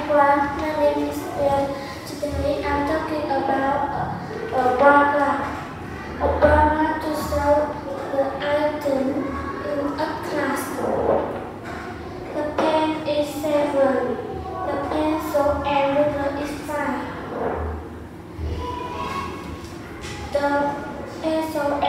everyone, my name is Ben. Today I'm talking about a burglar. A burglar to sell the item in a class. The pen is 7. The pencil and ruler is 5. The pencil